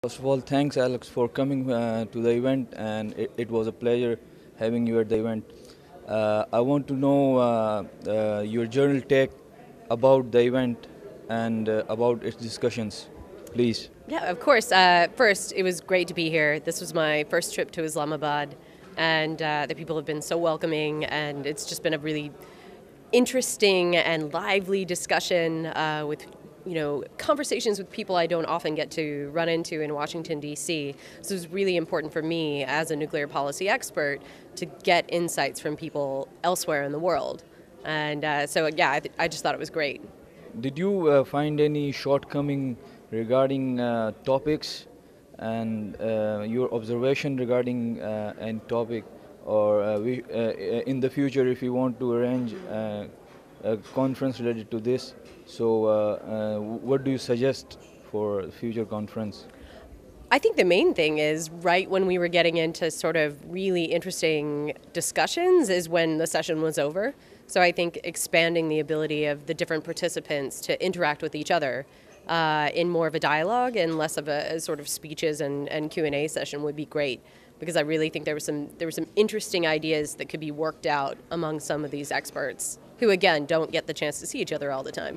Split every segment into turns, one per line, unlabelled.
First of all, thanks Alex for coming to the event, and it was a pleasure having you at the event. I want to know your general take about the event and about its discussions, please.
Yeah, of course. First, it was great to be here. This was my first trip to Islamabad, and the people have been so welcoming, and it's just been a really interesting and lively discussion with conversations with people I don't often get to run into in Washington, D.C. So it was really important for me as a nuclear policy expert to get insights from people elsewhere in the world. And I just thought it was great.
Did you find any shortcoming regarding topics and your observation regarding any topic, or in the future if you want to arrange a conference related to this, so what do you suggest for future conference?
I think the main thing is right when we were getting into sort of really interesting discussions is when the session was over. So I think expanding the ability of the different participants to interact with each other in more of a dialogue and less of a sort of speeches and Q&A session would be great, because I really think there were some interesting ideas that could be worked out among some of these experts who, again, don't get the chance to see each other all the time.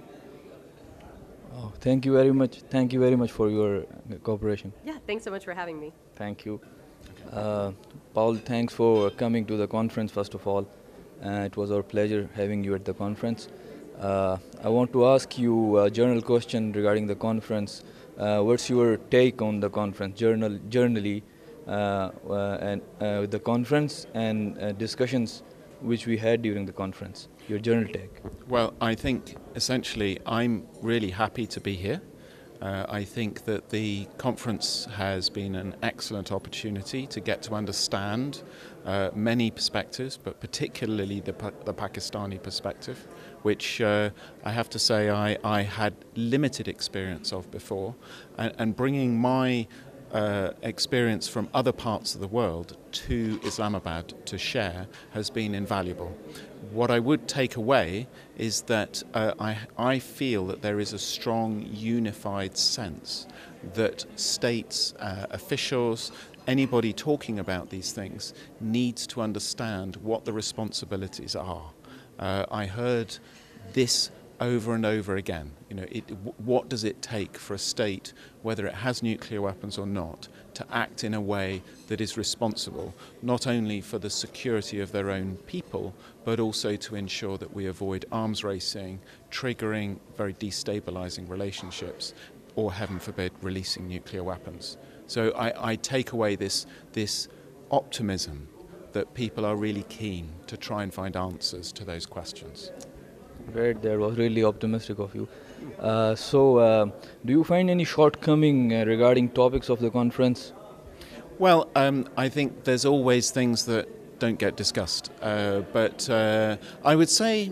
Oh, thank you very much. Thank you very much for your cooperation.
Yeah, thanks so much for having me.
Thank you. Paul, thanks for coming to the conference, first of all. It was our pleasure having you at the conference. I want to ask you a general question regarding the conference. What's your take on the conference, generally, and with the conference and discussions which we had during the conference? Your general take.
Well, I think essentially I'm really happy to be here. I think that the conference has been an excellent opportunity to get to understand many perspectives, but particularly the Pakistani perspective, which I have to say I had limited experience of before, and bringing my experience from other parts of the world to Islamabad to share has been invaluable. What I would take away is that I feel that there is a strong unified sense that states, officials, anybody talking about these things needs to understand what the responsibilities are. I heard this over and over again. What does it take for a state, whether it has nuclear weapons or not, to act in a way that is responsible, not only for the security of their own people, but also to ensure that we avoid arms racing, triggering very destabilizing relationships, or heaven forbid, releasing nuclear weapons. So I take away this optimism that people are really keen to try and find answers to those questions.
Great, that was really optimistic of you. Do you find any shortcoming regarding topics of the conference?
Well, I think there's always things that don't get discussed, but I would say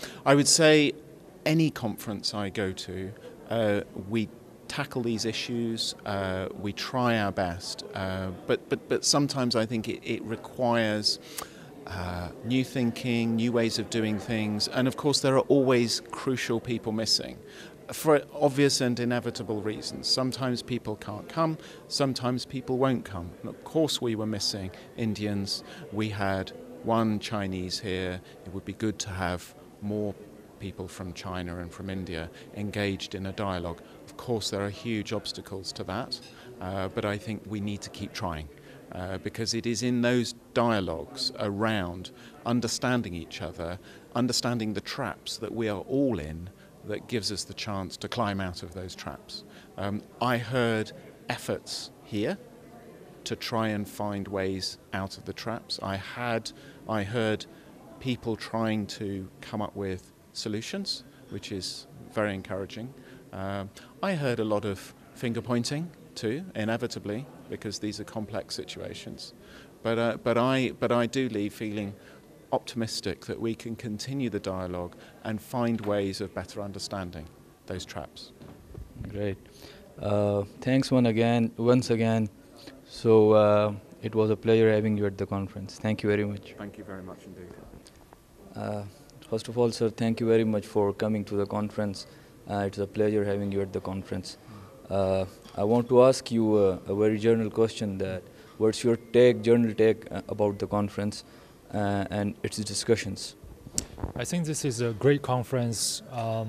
any conference I go to, we tackle these issues, we try our best, but sometimes I think it requires new thinking, new ways of doing things, and of course there are always crucial people missing for obvious and inevitable reasons. Sometimes people can't come, sometimes people won't come. And of course we were missing Indians, we had one Chinese here. It would be good to have more people from China and from India engaged in a dialogue. Of course there are huge obstacles to that, but I think we need to keep trying. Because it is in those dialogues around understanding each other, understanding the traps that we are all in, that gives us the chance to climb out of those traps. I heard efforts here to try and find ways out of the traps. I heard people trying to come up with solutions, which is very encouraging. I heard a lot of finger pointing too, inevitably, because these are complex situations. But I do leave feeling optimistic that we can continue the dialogue and find ways of better understanding those traps.
Great. Thanks once again. So it was a pleasure having you at the conference. Thank you very much.
Thank you very much indeed.
First of all, sir, thank you very much for coming to the conference. It's a pleasure having you at the conference. I want to ask you a very general question that what's your general take about the conference and its discussions?
I think this is a great conference.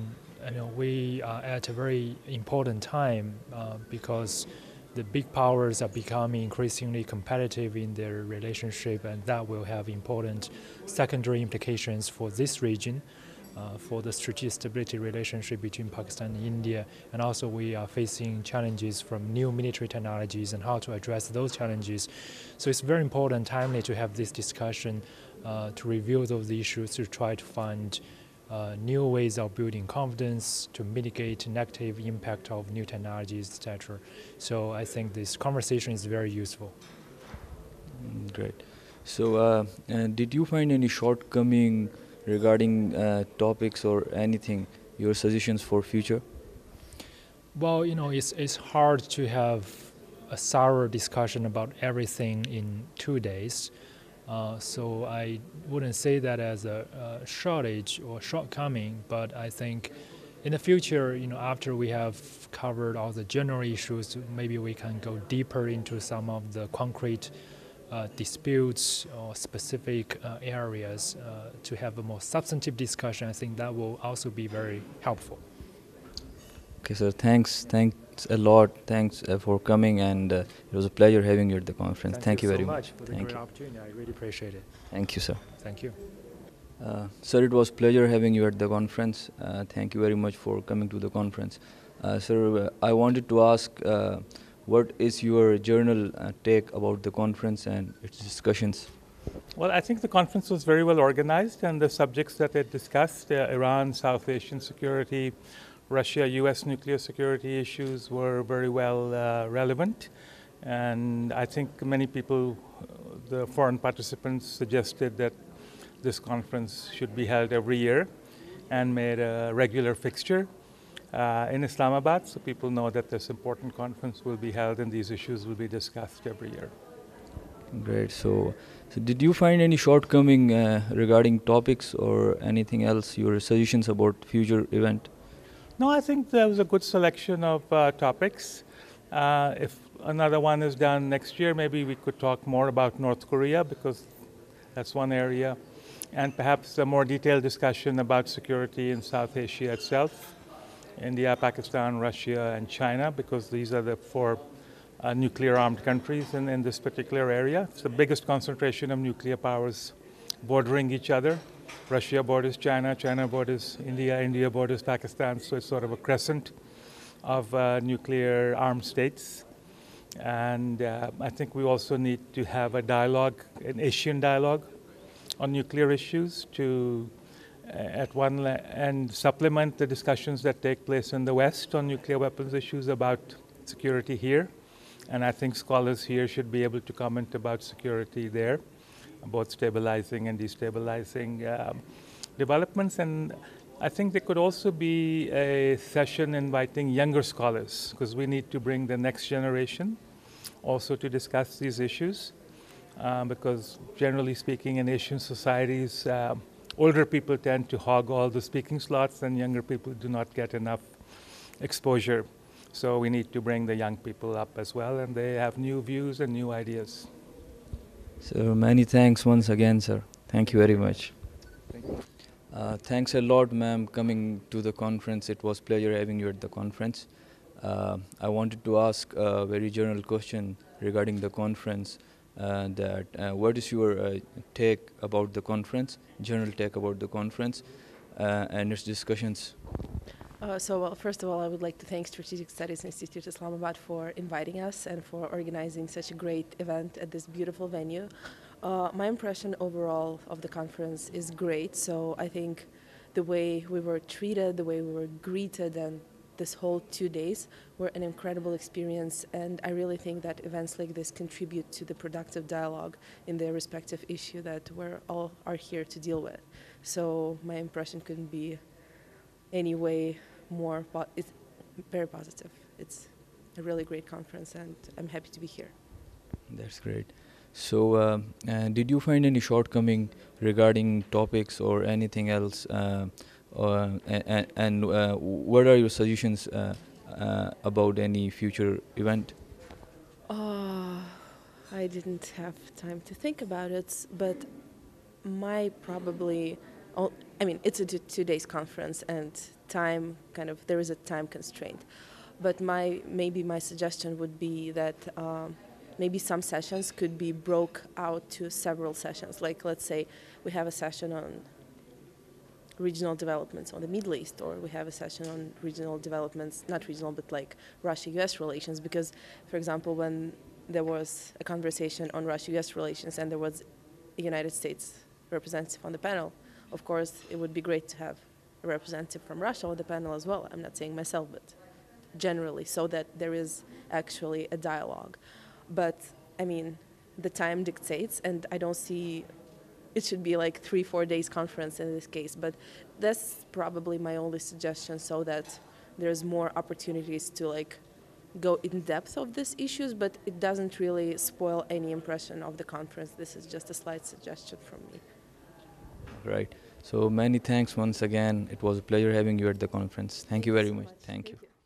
We are at a very important time because the big powers are becoming increasingly competitive in their relationship, and that will have important secondary implications for this region, for the strategic stability relationship between Pakistan and India. And also we are facing challenges from new military technologies and how to address those challenges. So it's very important, timely, to have this discussion to review those issues, to try to find new ways of building confidence, to mitigate negative impact of new technologies, etc. So I think this conversation is very useful.
Great. So did you find any shortcoming regarding topics or anything, your suggestions for future?
Well, it's hard to have a thorough discussion about everything in 2 days. So I wouldn't say that as a shortage or shortcoming, but I think in the future, after we have covered all the general issues, maybe we can go deeper into some of the concrete disputes or specific areas to have a more substantive discussion. I think that will also be very helpful.
Okay, sir. Thanks a lot. Thanks for coming, and it was a pleasure having you at the conference. Thank you very much.
Thank you so much for the great opportunity. I really appreciate it.
Thank you, sir.
Thank you.
Sir, it was pleasure having you at the conference. Thank you very much for coming to the conference. Sir, I wanted to ask, what is your general take about the conference and its discussions?
Well, I think the conference was very well organized, and the subjects that it discussed, Iran, South Asian security, Russia, U.S. nuclear security issues, were very well relevant. And I think many people, the foreign participants, suggested that this conference should be held every year and made a regular fixture in Islamabad, so people know that this important conference will be held and these issues will be discussed every year.
Great. So did you find any shortcoming regarding topics or anything else, your suggestions about future event?
No, I think there was a good selection of topics. If another one is done next year, maybe we could talk more about North Korea, because that's one area, and perhaps a more detailed discussion about security in South Asia itself, India, Pakistan, Russia, and China, because these are the four nuclear-armed countries in this particular area. It's the biggest concentration of nuclear powers bordering each other. Russia borders China, China borders India, India borders Pakistan, so it's sort of a crescent of nuclear armed states. And I think we also need to have a dialogue, an Asian dialogue on nuclear issues to, at one end, supplement the discussions that take place in the West on nuclear weapons issues about security here. And I think scholars here should be able to comment about security there, both stabilizing and destabilizing developments. And I think there could also be a session inviting younger scholars, because we need to bring the next generation also to discuss these issues, because generally speaking in Asian societies, older people tend to hog all the speaking slots and younger people do not get enough exposure. So we need to bring the young people up as well, and they have new views and new ideas.
So many thanks once again, sir. Thank you very much.
Thank you.
Thanks a lot, ma'am, coming to the conference. It was pleasure having you at the conference. I wanted to ask a very general question regarding the conference. What is your take about the conference, general take about the conference and its discussions?
Well, first of all, I would like to thank Strategic Studies Institute Islamabad for inviting us and for organizing such a great event at this beautiful venue. My impression overall of the conference is great. So I think the way we were treated, the way we were greeted, and this whole 2 days were an incredible experience. And I really think that events like this contribute to the productive dialogue in their respective issue that we're all are here to deal with. So my impression couldn't be any way more, it's very positive. It's a really great conference and I'm happy to be here.
That's great. So did you find any shortcoming regarding topics or anything else? And what are your suggestions about any future event?
I didn't have time to think about it, but my probably, I mean, it's a 2 days conference and time there is a time constraint. But maybe my suggestion would be that maybe some sessions could be broke out to several sessions. Like, let's say we have a session on regional developments on the Middle East, or we have a session on regional developments, not regional, but like Russia-US relations. Because, for example, when there was a conversation on Russia-US relations and there was a United States representative on the panel, of course, it would be great to have a representative from Russia on the panel as well. I'm not saying myself, but generally, so that there is actually a dialogue. But, I mean, the time dictates, and I don't see it should be like 3-4 days conference in this case. But that's probably my only suggestion, so that there's more opportunities to like go in depth of these issues, but it doesn't really spoil any impression of the conference. This is just a slight suggestion from me.
Right. So many thanks once again. It was a pleasure having you at the conference. Thank you very much. Thank you.